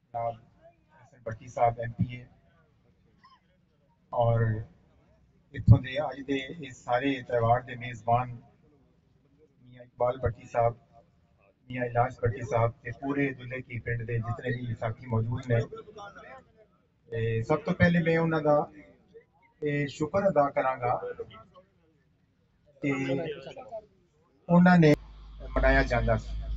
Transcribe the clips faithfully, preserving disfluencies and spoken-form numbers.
जनाब हसन भट्टी साहब M P A और इतों के अज के इस सारे त्यौहार के मेज़बान मियाँ इकबाल भट्टी साहब, मियाँ इलाज भट्टी साहब ते पूरे दुल्हे की पिंड के जितने भी साथी मौजूद ने, सब तो पहले मैं उन्होंने शुक्र अदा करांगा कि उन्होंने मनाया जाता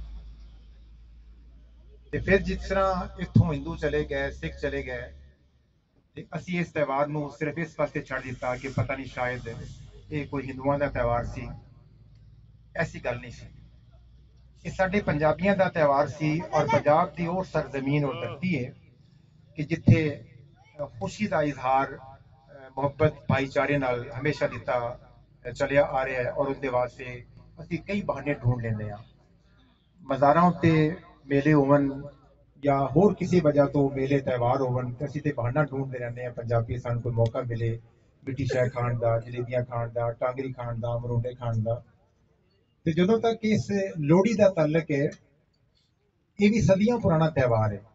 ते फिर जिस तरह इतों हिंदू चले गए, सिख चले गए, ते असी इस त्यौहार को सिर्फ इस पासे छड़ दिता कि पता नहीं शायद ये कोई हिंदुओं का त्यौहार सी। ऐसी गल नहीं सी, ये साडे पंजाबियों का त्यौहार सी और पंजाब की वो सरजमीन और धरती है कि जिथे खुशी का इजहार मुहब्बत भाईचारे नाल हमेशा दिता चलिया आ रहा है और उसके वास्ते असी कई बहाने ढूंढ लेंगे हाँ। मज़ारां उत्ते मेले होवन या होर किसी वजह तो मेले त्यौहार होवन ते असीं ते बहाना ढूंढते रहने हैं पंजाबी सानूं कोई मौका मिले मिट्टी शह खाण दा, जलेबियां खाण दा, टांगरी खाण दा, मरूंडे खाण दा। ते जदों तक इस लोहड़ी का ताल्लुक है, ये भी सदियां पुराना त्यौहार है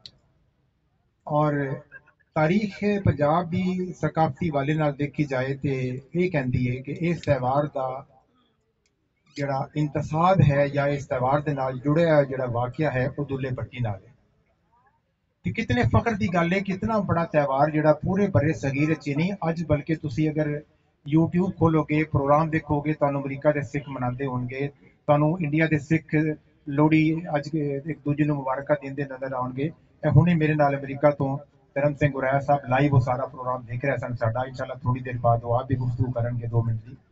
और तारीख पंजाब की सकाफती वाले नाल देखी जाए तो ये कहती है कि इस त्यौहार का जिहड़ा इंतसाब है या इस त्यौहार के नाल जुड़िया जिहड़ा वाकया है वो दुल्ले भट्टी नाल है। कि कितने फख्र की गल है, कितना बड़ा त्यौहार जिहड़ा पूरे बरे सगीर च नहीं, अज बल्कि तुसी अगर यूट्यूब खोलोगे प्रोग्राम देखोगे तुहानूं अमरीका के सिख मनाते होणगे, तुहानूं इंडिया के सिख लोहड़ी अज एक दूजे नूं मुबारक देंदे नजर आउणगे। हुणे मेरे नाल अमरीका तो धर्म सिंह गुरैया साहब लाइव वो सारा प्रोग्राम देख रहे सन साडा, इंशाअल्लाह थोड़ी देर बाद वो आप भी गुफ्तगू करनगे दो मिनट की।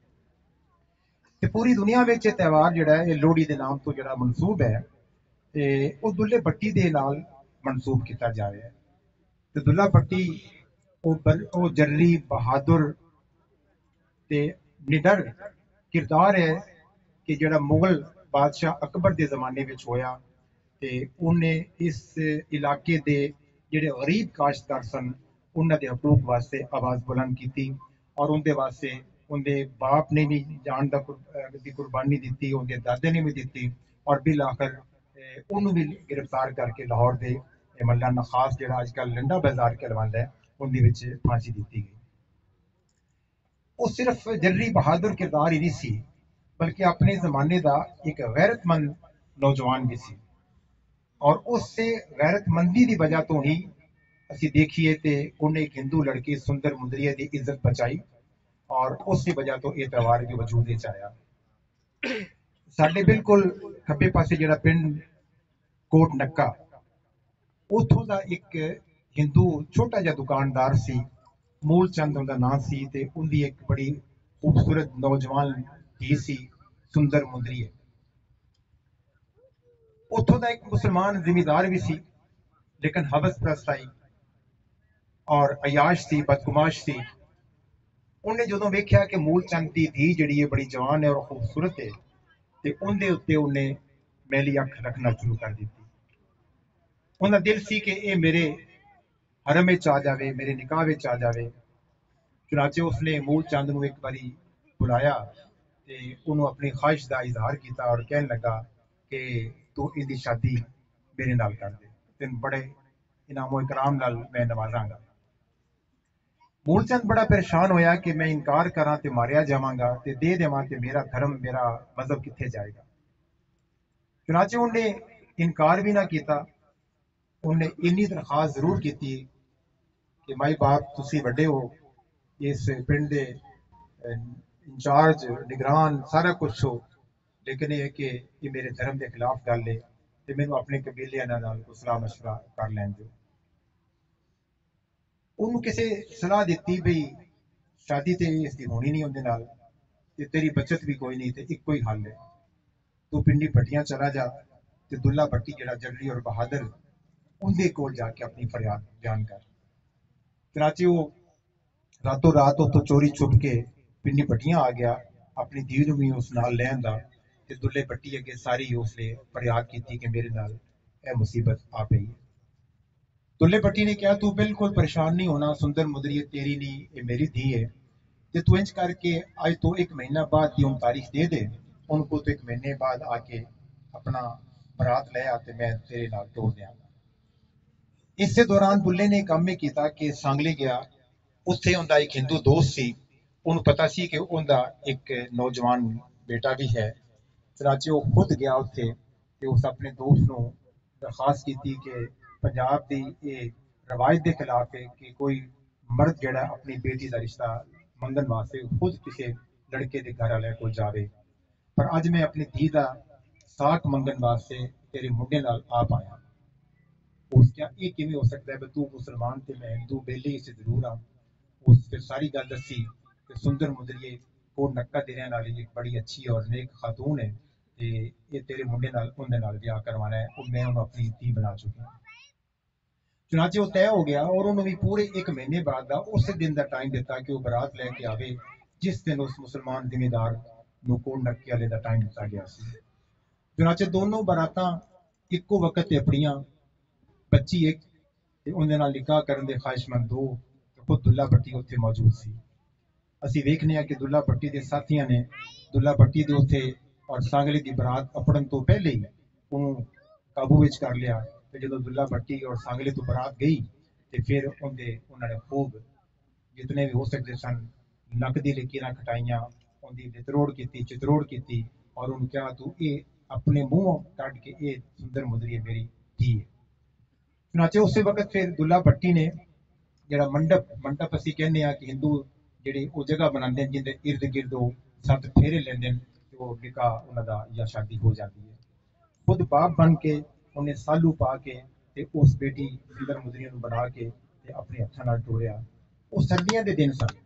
ते पूरी दुनिया में ये त्यौहार जिहड़ा है लोहड़ी के नाम तो जिहड़ा मनसूब है ते वो दुल्ले भट्टी दे नाल मनसूब किया जा रहा है। तो दुल्ला भट्टी वो जर्री बहादुर ते निडर किरदार है कि जिहड़ा मुगल बादशाह अकबर के जमाने में होया ते उन्हें इस इलाके दे जिहड़े गरीब काश्तकार सन उन्हां दे हकूक वास्ते आवाज़ बुलंद की और उनके वास्ते उनके बाप ने भी जान की कुर्बानी दी, उनके दादे ने भी दी और बिल आखिर उन्होंने भी गिरफ्तार करके लाहौर के मल्ला नखास जिहड़ा अजकल लंडा बाजार कहलवांदा है उनकी फांसी दी गई। वो सिर्फ जर्री बहादुर किरदार ही नहीं सी, बल्कि अपने जमाने का एक गैरतमंद नौजवान भी सी और उससे गैरतमंदी की वजह तो ही असी देखिए तो उन्हें एक हिंदू लड़की सुंदर मुंदरिया की इज्जत बचाई और उस वजह तो यह त्यौहार भी वजूद आया। साडे बिल्कुल खब्बे पासे जिहड़ा पिंड कोट नक्का, उतों का एक हिंदू छोटा जिहा दुकानदार सी, मूल चंद उनका नाम सी ते उनकी एक बड़ी खूबसूरत नौजवान धी सी सुंदर मुंदरी है। उतों का एक मुसलमान जिमीदार भी सी, लेकिन हवस प्रस्त आई और अयाश सी, बदगुमाश सी। उन्हें जो वेख्या कि मूल चंद की धी जिहड़ी है बड़ी जवान है और खूबसूरत है तो उनके उत्ते उन्हें मैली अख रखना शुरू कर दी। उनका दिल सी कि ये मेरे हरम में आ जाए, मेरे निकाह में आ जाए। चुनाचे उसने मूल चंद को एक बारी बुलाया तो उन्होंने अपनी ख्वाहिश का इजहार किया और कहन लगा कि तू इसकी शादी मेरे नाल कर दे, तेन बड़े इनामो इकराम नाल मैं नवाजांगा। मूलचंद बड़ा परेशान होया कि मैं इनकार करा तो मारिया जावांगा, ते दे देवां तो मेरा धर्म मेरा मजहब कित्थे जाएगा। चुनाचे उन्हें इनकार भी ना किया, उन्हें इन्नी दरखास्त जरूर की कि माई बाप तुसी वड्डे हो, इस पिंड दे इंचार्ज निगरान सारा कुछ हो, लेकिन यह कि ये मेरे धर्म के खिलाफ गल है तो मैनू अपने कबीलिया नाल कोई सलाह मशवरा कर लैन दो। उन्होंने किसी सलाह दी बई शादी तो इसकी होनी नहीं उनके नाल, ते तेरी बचत भी कोई नहीं, तो इको ही हल है, तू पिंडी भट्टियां चला जा ते दुल्ला भट्टी जिहड़ा जर्री और बहादुर उनके कोल जाके अपनी फरियाद बयान कर। चनाचे वो रातों रात उतो चोरी छुप के पिंडी भट्टियां आ गया, अपनी धी नूं भी उस नाल लैन दा ते दुल्ले भट्टी अगे सारी उसने फरियाद की कि मेरे नाल यह मुसीबत आ पई है। दुल्ले भट्टी ने कहा तू बिल्कुल परेशान नहीं होना, सुंदर मुदरी तेरी नहीं ये मेरी धी है, ते तू इंज करके अज तो एक महीना बाद की उन तारीख दे दे, उनको तो एक महीने बाद आके अपना बरात ले आते मैं तेरे नाल तोड़ देंगा। इस दौरान बुल्ले ने काम में किया कि सांगली गया, उत्थे उनका एक हिंदू दोस्त सी, उन्हें पता सी कि उनका एक नौजवान बेटा भी है। चनाचे वो खुद गया उत्थे ते उस अपने दोस्त को दरखास्त की कि पंजाब की ये रवायत के खिलाफ है कि कोई मर्द जड़ा अपनी बेटी का रिश्ता मंगन वास्ते खुद किसी लड़के के घर वाले को जावे। पर अज मैं अपनी धी का साक मंगन वास्ते तेरे मुंडे नाल आप आया। उस क्या ये किवें हो सकता है, तू मुसलमान ते मैं हिंदू, बेली इस जरूर हाँ। उस फिर सारी गल दसी कि सुंदर मुदरिए को नक्का दे रहने वाली एक बड़ी अच्छी और नेक खातून है, ते ये तेरे मुंडे नाल उनदे नाल ब्याह करवाना है और मैं उन्हें अपनी धी बना चुका। चुनाचे वो तय हो गया और उन्होंने भी पूरे एक महीने बाद का उस दिन का टाइम दिता कि वो बरात लैके आवे, जिस दिन उस मुसलमान जिम्मेदार को कोड नक्के वाले का टाइम दिता गया सी। चुनाचे दोनों बरातां इक्को वक्त ते अपनियां बच्ची एक ते उनदे नाल निकाह करन दे ख्वाहिशमंद दो, खुद दुल्ला भट्टी उत्थे मौजूद सी। ਅਸੀਂ ਵੇਖਨੇ ਆ ਕਿ ਦੁੱਲਾ ਭੱਟੀ ਦੇ ਸਾਥੀਆਂ ਨੇ ਦੁੱਲਾ ਭੱਟੀ ਦੇ ਉੱਥੇ ਔਰ ਸਾਂਗਲੀ ਦੀ ਬਰਾਤ ਅਪੜਨ ਤੋਂ ਪਹਿਲੇ ਹੀ ਉਹਨੂੰ ਕਾਬੂ ਵਿੱਚ ਕਰ ਲਿਆ ਤੇ ਜਦੋਂ ਦੁੱਲਾ ਭੱਟੀ ਔਰ ਸਾਂਗਲੀ ਤੋਂ ਬਰਾਤ ਗਈ ਤੇ ਫਿਰ ਉਹਦੇ ਉਹਨਾਂ ਨੇ ਖੂਬ ਜਿਤਨੇ ਵੀ ਹੋ ਸਕਦੇ ਸਨ ਨੱਕ ਦੀ ਲਕੀਰਾਂ ਕਟਾਈਆਂ, ਉਹਦੀ ਲਿਤਰੋੜ ਕੀਤੀ, ਚਿਤਰੋੜ ਕੀਤੀ ਔਰ ਉਹਨੂੰ ਕਿਹਾ ਤੂੰ ਇਹ ਆਪਣੇ ਮੂੰਹੋਂ ਕੱਢ ਕੇ ਇਹ ਸੁੰਦਰ ਮੁਦਰੀ ਮੇਰੀ ਧੀ ਹੈ। ਚੁਨਾਚੇ ਉਸੇ ਵਕਤ ਫਿਰ ਦੁੱਲਾ ਭੱਟੀ ਨੇ ਜਿਹੜਾ ਮੰਡਪ ਮੰਡਪ ਅਸੀਂ ਕਹਿੰਦੇ ਆ ਕਿ ਹਿੰਦੂ ਜਿਹੜੇ ਉਹ ਜਗ੍ਹਾ ਬਣਾਉਂਦੇ ਨੇ ਜਿੰਦੇ ਇਰਦ ਗਿਰਦ ਉਹ ਸੱਤ ਫੇਰੇ ਲੈਂਦੇ ਨੇ ਤੇ ਉਹ ਨਿਕਾਹ ਉਹਨਾਂ ਦਾ ਜਾਂ ਸ਼ਾਦੀ ਹੋ ਜਾਂਦੀ ਹੈ। ਖੁਦ ਬਾਪ ਬਣ ਕੇ ਉਹਨੇ ਸਾਲੂ ਪਾ ਕੇ ਤੇ ਉਸ ਬੇਟੀ ਸੁੰਦਰ ਮੁਦਰੀ ਨੂੰ ਬਣਾ ਕੇ ਤੇ ਆਪਣੇ ਹੱਥਾਂ ਨਾਲ ਤੋਰਿਆ। ਉਹ ਸਰਦੀਆਂ ਦੇ ਦਿਨ ਸਨ,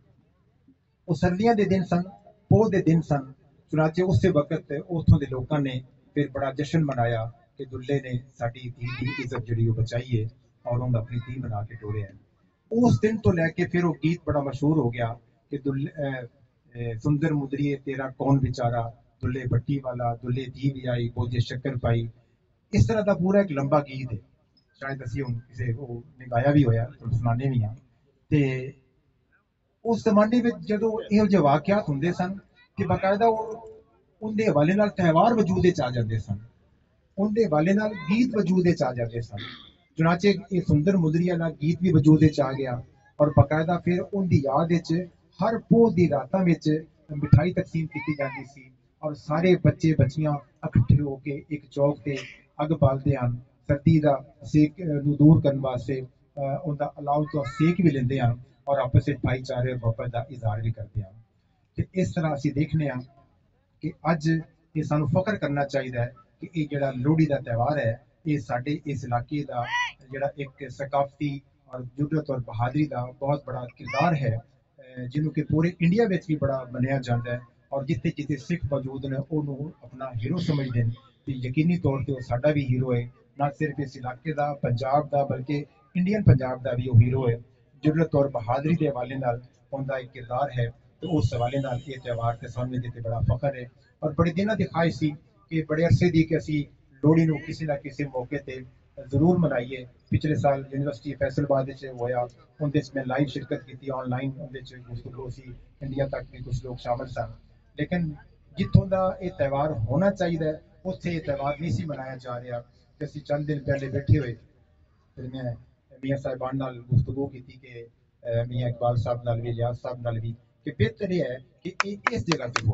ਉਹ ਸਰਦੀਆਂ ਦੇ ਦਿਨ ਸਨ, ਪੋਹ ਦੇ ਦਿਨ ਸਨ। ਚੁਨਾਚੇ ਉਸੇ ਵਕਤ ਉੱਥੋਂ ਦੇ ਲੋਕਾਂ ਨੇ ਫਿਰ ਬੜਾ ਜਸ਼ਨ ਮਨਾਇਆ ਕਿ ਦੁੱਲੇ ਨੇ ਸਾਡੀ ਧੀ ਦੀ ਇੱਜ਼ਤ ਜਿਹੜੀ ਉਹ ਬਚਾਈ ਹੈ ਔਰ ਉਹਨੂੰ ਆਪਣੀ ਧੀ ਬਣਾ ਕੇ ਤੋਰਿਆ। उस दिन तो लैके फिर वो गीत बड़ा मशहूर हो गया कि दुल्ले सुंदर मुदरिए तेरा कौन बेचारा, दुल्ले भट्टी वाला, दुल्ले धी भी आई, बोझे शक्कर पाई। इस तरह का पूरा एक लंबा गीत है, शायद असी हुण किसे वो गाया भी होया तो सुनाने भी हाँ। ते उस जमाने में जदों इहो ਜਿਹੇ वाकियात हुंदे सन कि बाकायदा उनके हवाले नाल त्यौहार वजूद विच आ जांदे सन, उनके हवाले नाल गीत वजूद विच आ जांदे सन। चुनाचे ये सुंदर मुदरी वाला गीत भी वजूद विच आ गया और बाकायदा फिर उनकी याद विच हर पोह दी रातां विच मिठाई तकसीम की जाती सी और सारे बच्चे बच्चियां इकट्ठे होके एक चौक ते अग बालदे हन, सर्दी का सेक नूं दूर करने वास्ते उनका अलाव तो सेक भी लेंदे हन और आपस में भाईचारे और मोहब्बत का इजहार भी करते हैं। तो इस तरह असीं देखने हैं कि अज ये सानू फख्र करना चाहिए कि ये जिहड़ा लोहड़ी का त्यौहार है ये साडे इस इलाके का जिहड़ा एक सकाफती और जुर्रत और बहादरी का बहुत बड़ा किरदार है, जिन्हों कि पूरे इंडिया में भी बड़ा मनिया जाता है और जिथे जिथे सिख मौजूद ने उन्होंने अपना हीरो समझते हैं। तो यकीनी तौर पर साडा भी हीरो है, ना सिर्फ इस इलाके का पंजाब का बल्कि इंडियन पंजाब का भी वो हीरो है। जुर्रत और बहादरी के हवाले नाल उनका एक किरदार है, तो उस हवाले नाल ये त्यौहार के सामने देते बड़ा फख्र है और बड़े दिनों की ख्वाहिश सी कि बड़े अरसे दी कि असी लोहड़ी नूं किसी ना किसी मौके पर जरूर मनाइए। पिछले साल यूनिवर्सिटी फैसलाबाद होया, उनके मैं लाइव शिरकत की, ऑनलाइन गुफ्तगू सी, इंडिया तक भी कुछ लोग शामिल सन। लेकिन जितों का ये त्यौहार होना चाहिए उत्थे ये त्यौहार नहीं सी मनाया जा रहा। तो असी चंद दिन पहले बैठे हुए फिर मैं मियाँ साहिबान नाल गुफ्तगू की कि मियाँ इकबाल साहब नाल भी, लियाज साहब नाल भी, कि बेहतर यह है कि ये इस जगह पर हो,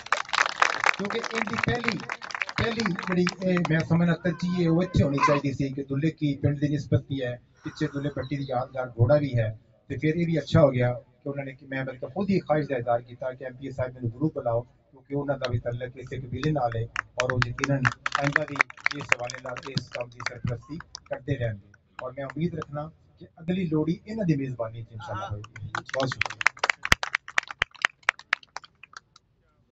क्योंकि इनकी पहली पहली जी मैं समझना तरजीह है वो इतने होनी चाहिए सी कि दुल्ले की पिंड की निस्बत भी है, पिछले दुल्ले भट्टी की यादगार घोड़ा भी है। तो फिर ये भी अच्छा हो गया कि उन्होंने कि मैं बल्कि खुद ही ख्वाहिश का इजहार किया कि एम पी ए साहब मैंने जरूर बुलाओ, क्योंकि उन्होंने भी तल्लक इस कबीले नाल है और वो यकीनन आइंदा भी इस हवाले नाल इस काम की सरपरस्ती करते रहेंगे और मैं उम्मीद रखना कि अगली लोहड़ी इन्हों की मेज़बानी इंशाअल्लाह होगी। बहुत शुक्रिया।